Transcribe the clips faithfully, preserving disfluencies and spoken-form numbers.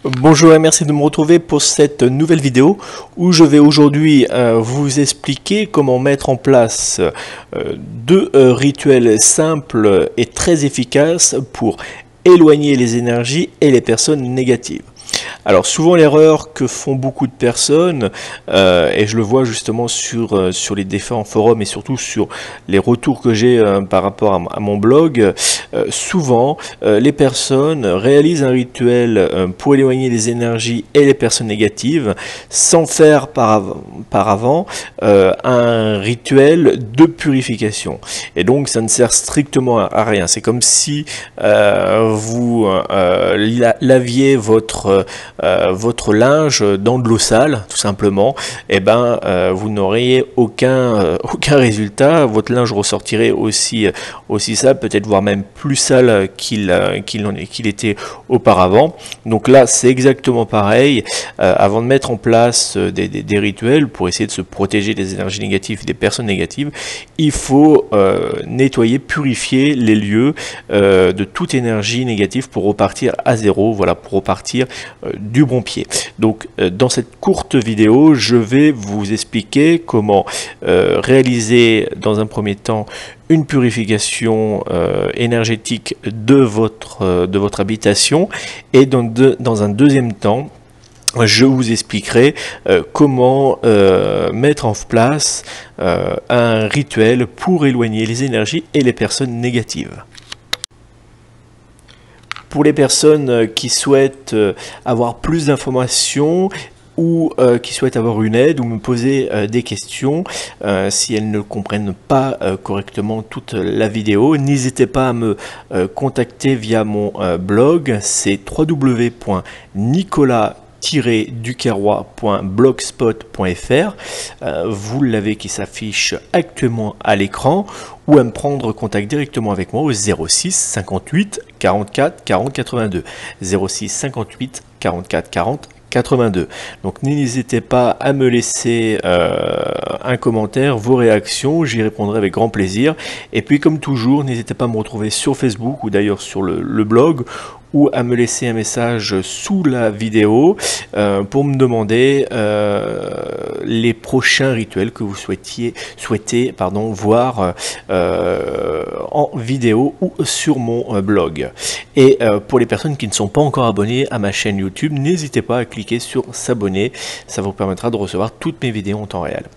Bonjour et merci de me retrouver pour cette nouvelle vidéo où je vais aujourd'hui euh, vous expliquer comment mettre en place euh, deux euh, rituels simples et très efficaces pour éloigner les énergies et les personnes négatives. Alors souvent l'erreur que font beaucoup de personnes, euh, et je le vois justement sur, euh, sur les différents forums et surtout sur les retours que j'ai euh, par rapport à, à mon blog, euh, souvent euh, les personnes réalisent un rituel euh, pour éloigner les énergies et les personnes négatives sans faire par, av par avant euh, un rituel de purification. Et donc ça ne sert strictement à, à rien. C'est comme si euh, vous euh, laviez votre Euh, votre linge dans de l'eau sale, tout simplement, et eh ben euh, vous n'auriez aucun euh, aucun résultat. Votre linge ressortirait aussi euh, aussi sale, peut-être voire même plus sale qu'il euh, qu'il en est qu'il était auparavant. Donc là c'est exactement pareil. Euh, avant de mettre en place euh, des, des, des rituels pour essayer de se protéger des énergies négatives et des personnes négatives, il faut euh, nettoyer, purifier les lieux euh, de toute énergie négative pour repartir à zéro. Voilà, pour repartir euh, du bon pied. Donc euh, dans cette courte vidéo, je vais vous expliquer comment euh, réaliser dans un premier temps une purification euh, énergétique de votre, euh, de votre habitation, et dans, de, dans un deuxième temps, je vous expliquerai euh, comment euh, mettre en place euh, un rituel pour éloigner les énergies et les personnes négatives. Pour les personnes qui souhaitent avoir plus d'informations ou euh, qui souhaitent avoir une aide ou me poser euh, des questions, euh, si elles ne comprennent pas euh, correctement toute la vidéo, n'hésitez pas à me euh, contacter via mon euh, blog, c'est w w w point nicolas tiret duquerrois point blogspot point f r. Euh, vous l'avez qui s'affiche actuellement à l'écran, ou à me prendre contact directement avec moi au zéro six cinquante-huit quarante-quatre quarante quatre-vingt-deux. zéro six cinquante-huit quarante-quatre quarante quatre-vingt-deux. Donc n'hésitez pas à me laisser euh, un commentaire, vos réactions, j'y répondrai avec grand plaisir. Et puis comme toujours, n'hésitez pas à me retrouver sur Facebook ou d'ailleurs sur le, le blog, ou à me laisser un message sous la vidéo euh, pour me demander euh, les prochains rituels que vous souhaitiez, souhaitez pardon, voir euh, en vidéo ou sur mon euh, blog. Et euh, pour les personnes qui ne sont pas encore abonnées à ma chaîne YouTube, n'hésitez pas à cliquer sur s'abonner, ça vous permettra de recevoir toutes mes vidéos en temps réel.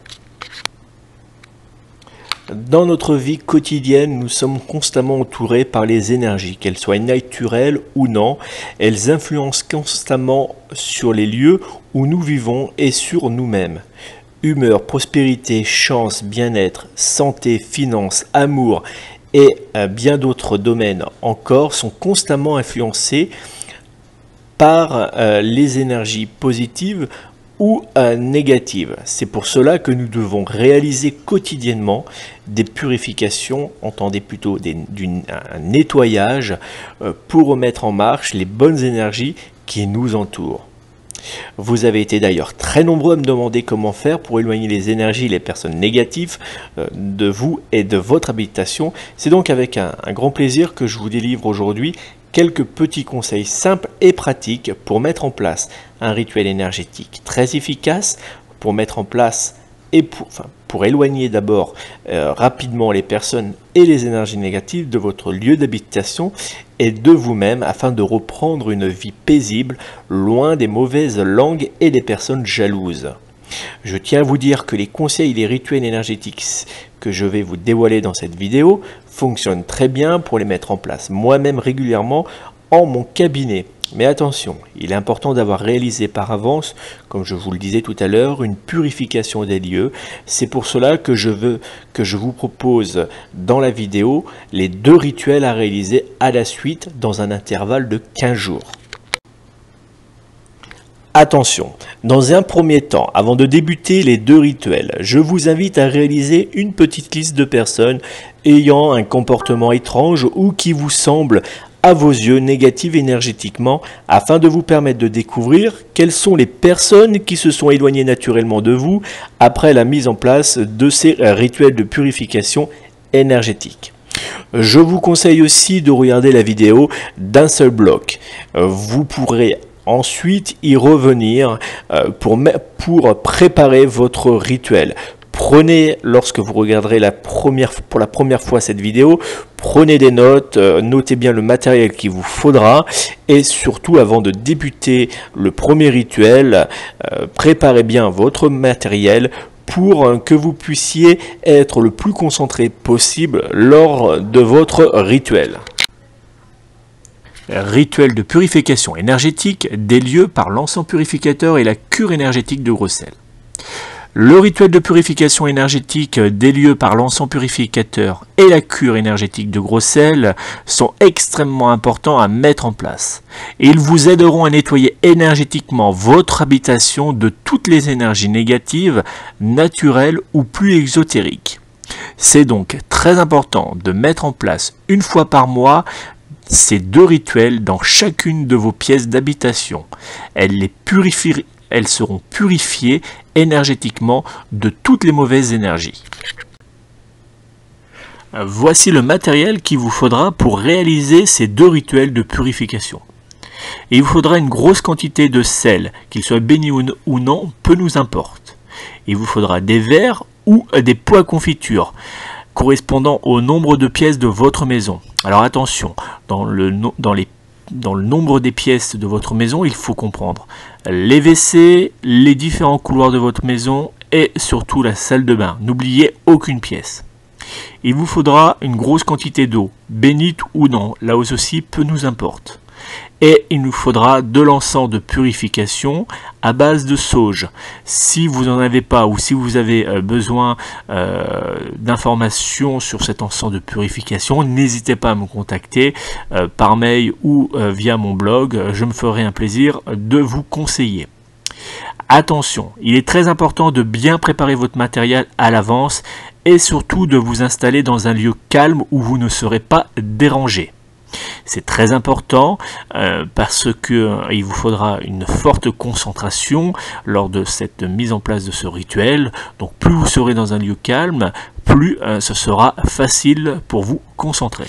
Dans notre vie quotidienne, nous sommes constamment entourés par les énergies, qu'elles soient naturelles ou non. Elles influencent constamment sur les lieux où nous vivons et sur nous-mêmes. Humeur, prospérité, chance, bien-être, santé, finances, amour et bien d'autres domaines encore sont constamment influencés par euh, les énergies positives ou euh, négatives. C'est pour cela que nous devons réaliser quotidiennement des purifications, entendez plutôt des, d'une, un nettoyage euh, pour remettre en marche les bonnes énergies qui nous entourent. Vous avez été d'ailleurs très nombreux à me demander comment faire pour éloigner les énergies et les personnes négatives euh, de vous et de votre habitation. C'est donc avec un, un grand plaisir que je vous délivre aujourd'hui quelques petits conseils simples et pratiques pour mettre en place un rituel énergétique très efficace, pour mettre en place et pour, enfin, pour éloigner d'abord euh, rapidement les personnes et les énergies négatives de votre lieu d'habitation et de vous-même, afin de reprendre une vie paisible, loin des mauvaises langues et des personnes jalouses. Je tiens à vous dire que les conseils et les rituels énergétiques que je vais vous dévoiler dans cette vidéo fonctionnent très bien pour les mettre en place moi-même régulièrement en mon cabinet. Mais attention, il est important d'avoir réalisé par avance, comme je vous le disais tout à l'heure, une purification des lieux. C'est pour cela que je veux que je vous propose dans la vidéo les deux rituels à réaliser à la suite dans un intervalle de quinze jours. Attention, dans un premier temps, avant de débuter les deux rituels, je vous invite à réaliser une petite liste de personnes ayant un comportement étrange ou qui vous semble à vos yeux négatives énergétiquement, afin de vous permettre de découvrir quelles sont les personnes qui se sont éloignées naturellement de vous après la mise en place de ces rituels de purification énergétique. Je vous conseille aussi de regarder la vidéo d'un seul bloc. Vous pourrez ensuite y revenir euh, pour, pour préparer votre rituel. Prenez, lorsque vous regarderez la première, pour la première fois cette vidéo, prenez des notes, euh, notez bien le matériel qu'il vous faudra et surtout avant de débuter le premier rituel, euh, préparez bien votre matériel pour que vous puissiez être le plus concentré possible lors de votre rituel. Rituel de purification énergétique des lieux par l'encens purificateur et la cure énergétique de gros sel. Le rituel de purification énergétique des lieux par l'encens purificateur et la cure énergétique de gros sel sont extrêmement importants à mettre en place. Ils vous aideront à nettoyer énergétiquement votre habitation de toutes les énergies négatives, naturelles ou plus exotériques. C'est donc très important de mettre en place une fois par mois ces deux rituels dans chacune de vos pièces d'habitation. Elles les purifient. Elles seront purifiées énergétiquement de toutes les mauvaises énergies. Voici le matériel qu'il vous faudra pour réaliser ces deux rituels de purification. Et il vous faudra une grosse quantité de sel, qu'il soit béni ou non, peu nous importe. Il vous faudra des verres ou des pots à confiture, correspondant au nombre de pièces de votre maison. Alors attention, dans le, dans les Dans le nombre des pièces de votre maison, il faut comprendre les W C, les différents couloirs de votre maison et surtout la salle de bain. N'oubliez aucune pièce. Il vous faudra une grosse quantité d'eau, bénite ou non, là aussi peu nous importe. Et il nous faudra de l'encens de purification à base de sauge. Si vous n'en avez pas ou si vous avez besoin euh, d'informations sur cet encens de purification, n'hésitez pas à me contacter euh, par mail ou euh, via mon blog. Je me ferai un plaisir de vous conseiller. Attention, il est très important de bien préparer votre matériel à l'avance et surtout de vous installer dans un lieu calme où vous ne serez pas dérangé. C'est très important euh, parce que euh, il vous faudra une forte concentration lors de cette mise en place de ce rituel. Donc plus vous serez dans un lieu calme, plus euh, ce sera facile pour vous concentrer.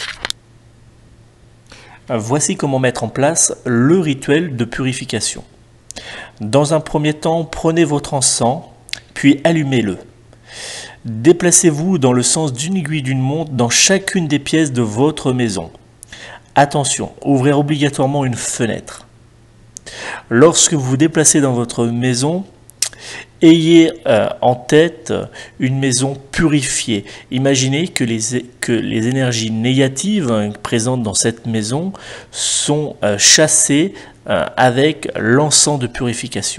Voici comment mettre en place le rituel de purification. Dans un premier temps, prenez votre encens, puis allumez-le. Déplacez-vous dans le sens d'une aiguille d'une montre dans chacune des pièces de votre maison. Attention, ouvrez obligatoirement une fenêtre. Lorsque vous vous déplacez dans votre maison, ayez euh, en tête une maison purifiée. Imaginez que les, que les énergies négatives hein, présentes dans cette maison sont euh, chassées euh, avec l'encens de purification.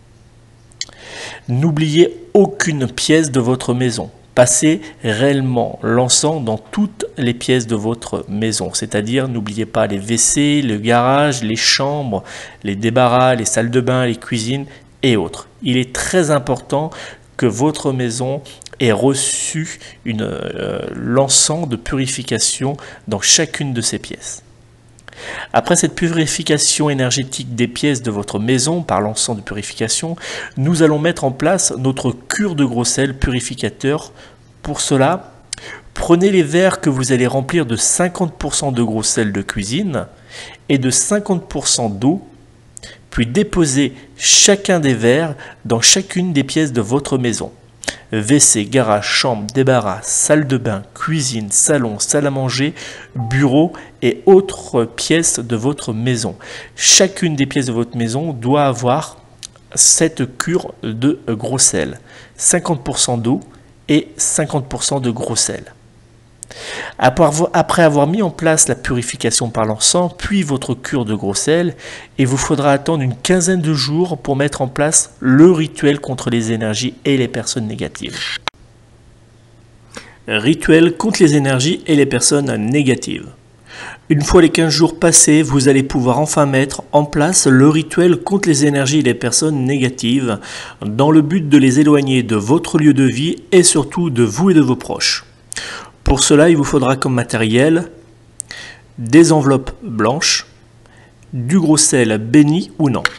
N'oubliez aucune pièce de votre maison. Passez réellement l'encens dans toutes les pièces de votre maison. C'est-à-dire, n'oubliez pas les W C, le garage, les chambres, les débarras, les salles de bain, les cuisines et autres. Il est très important que votre maison ait reçu une, euh, l'encens de purification dans chacune de ces pièces. Après cette purification énergétique des pièces de votre maison par l'encens de purification, nous allons mettre en place notre cure de gros sel purificateur. Pour cela, prenez les verres que vous allez remplir de cinquante pour cent de gros sel de cuisine et de cinquante pour cent d'eau, puis déposez chacun des verres dans chacune des pièces de votre maison. W C, garage, chambre, débarras, salle de bain, cuisine, salon, salle à manger, bureau et autres pièces de votre maison. Chacune des pièces de votre maison doit avoir cette cure de gros sel. cinquante pour cent d'eau et cinquante pour cent de gros sel. Après avoir mis en place la purification par l'encens, puis votre cure de gros sel, il vous faudra attendre une quinzaine de jours pour mettre en place le rituel contre les énergies et les personnes négatives. Rituel contre les énergies et les personnes négatives. Une fois les quinze jours passés, vous allez pouvoir enfin mettre en place le rituel contre les énergies et les personnes négatives dans le but de les éloigner de votre lieu de vie et surtout de vous et de vos proches. Pour cela, il vous faudra comme matériel des enveloppes blanches, du gros sel béni ou non.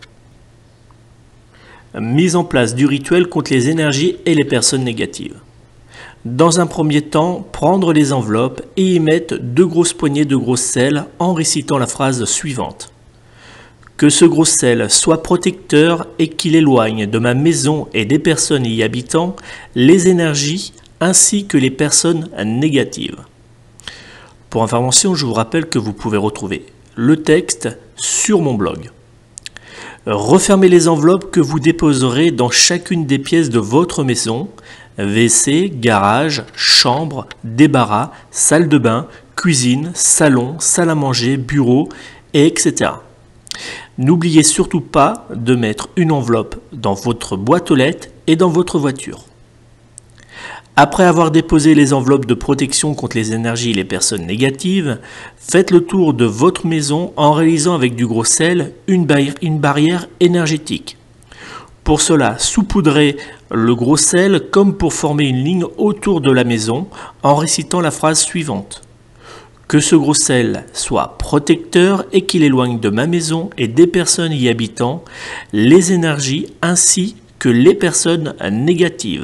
Mise en place du rituel contre les énergies et les personnes négatives. Dans un premier temps, prendre les enveloppes et y mettre deux grosses poignées de gros sel en récitant la phrase suivante. Que ce gros sel soit protecteur et qu'il éloigne de ma maison et des personnes y habitant les énergies ainsi que les personnes négatives. Pour information, je vous rappelle que vous pouvez retrouver le texte sur mon blog. Refermez les enveloppes que vous déposerez dans chacune des pièces de votre maison, W C, garage, chambre, débarras, salle de bain, cuisine, salon, salle à manger, bureau, et cetera. N'oubliez surtout pas de mettre une enveloppe dans votre boîte aux lettres et dans votre voiture. Après avoir déposé les enveloppes de protection contre les énergies et les personnes négatives, faites le tour de votre maison en réalisant avec du gros sel une, barri- une barrière énergétique. Pour cela, saupoudrez le gros sel comme pour former une ligne autour de la maison en récitant la phrase suivante. Que ce gros sel soit protecteur et qu'il éloigne de ma maison et des personnes y habitant les énergies ainsi que les personnes négatives.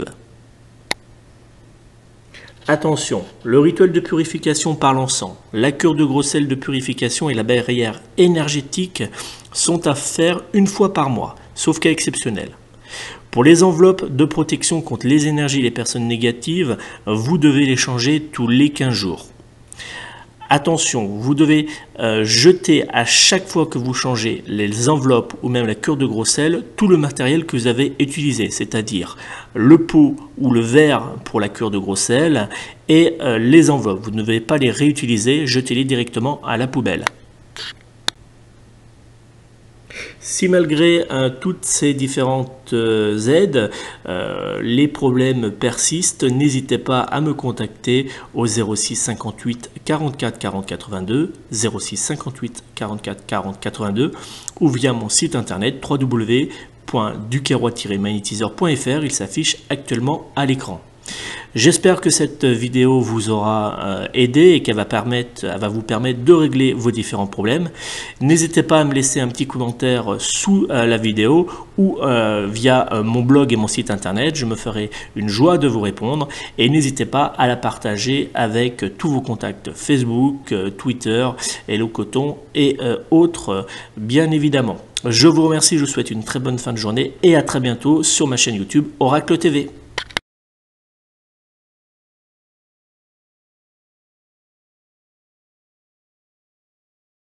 Attention, le rituel de purification par l'encens, la cure de gros sel de purification et la barrière énergétique sont à faire une fois par mois, sauf cas exceptionnel. Pour les enveloppes de protection contre les énergies et les personnes négatives, vous devez les changer tous les quinze jours. Attention, vous devez euh, jeter à chaque fois que vous changez les enveloppes ou même la cure de gros sel, tout le matériel que vous avez utilisé, c'est-à-dire le pot ou le verre pour la cure de gros sel et euh, les enveloppes. Vous ne devez pas les réutiliser, jetez-les directement à la poubelle. Si malgré euh, toutes ces différentes euh, aides, euh, les problèmes persistent, n'hésitez pas à me contacter au zéro six cinquante-huit quarante-quatre quarante quatre-vingt-deux, zéro six cinquante-huit quarante-quatre quarante quatre-vingt-deux ou via mon site internet w w w point duquesroy tiret magnétiseur point f r, il s'affiche actuellement à l'écran. J'espère que cette vidéo vous aura euh, aidé et qu'elle va, permettre, elle va vous permettre de régler vos différents problèmes. N'hésitez pas à me laisser un petit commentaire sous euh, la vidéo ou euh, via euh, mon blog et mon site internet. Je me ferai une joie de vous répondre et n'hésitez pas à la partager avec tous vos contacts Facebook, euh, Twitter, Hello Coton et euh, autres euh, bien évidemment. Je vous remercie, je vous souhaite une très bonne fin de journée et à très bientôt sur ma chaîne YouTube Oracle T V.